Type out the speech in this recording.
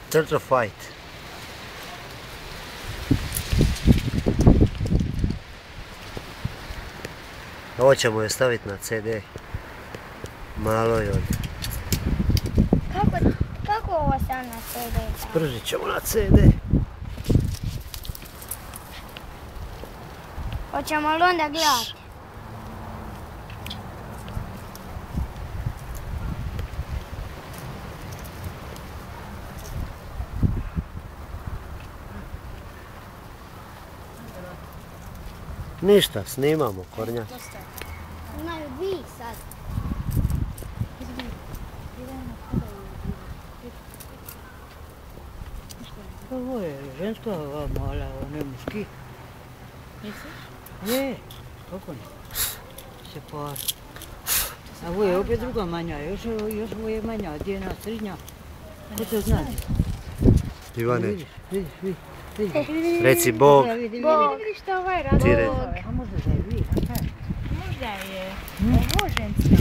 Turtle fight. Ovo ćemo je staviti na CD. Malo je ovdje. Kako ovo sam na CD? Spržit ćemo na CD. Hoćemo li onda gledati? Ništa, snimamo Kornja. Znaju vi sad. Ovo je ženska, ova mala, ona je muški. Je, kako ne? Se par. A ovo je opet druga manja, još ovo je manja, gdje je jedna srednja. Ko to zna? Ivane, Vidiš. reci Bog. Bog. Vidiš što ovaj radi? Ti reci. A možda da je vi, a kaj? Možda je. Ovo ženska.